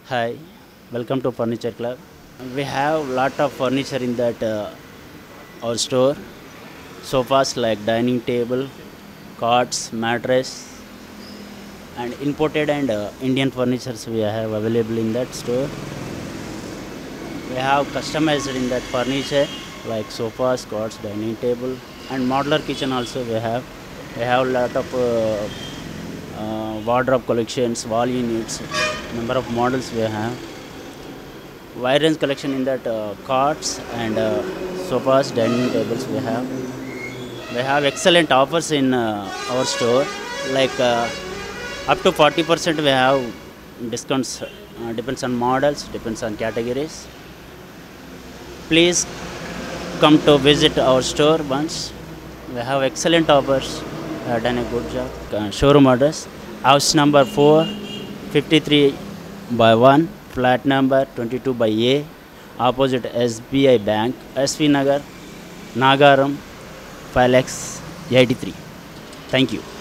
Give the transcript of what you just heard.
Hi, welcome to Furniture Club. We have lot of furniture in that our store. Sofas like dining table, cots, mattress, and imported and Indian furnitures we have available in that store. We have customized in that furniture like sofas, cots, dining table, and modular kitchen also we have. We have lot of wardrobe collections, wall units, number of models we have. Wide range collection in that cots and sofas, dining tables we have. We have excellent offers in our store, like up to 40% we have discounts. Depends on models, depends on categories. Please come to visit our store once. We have excellent offers. We have done a good job. Showroom address: house number 4, 53 by 1, flat number 22 by A, opposite SBI Bank, SV Nagar, Nagaram, 5 lakhs 83. Thank you.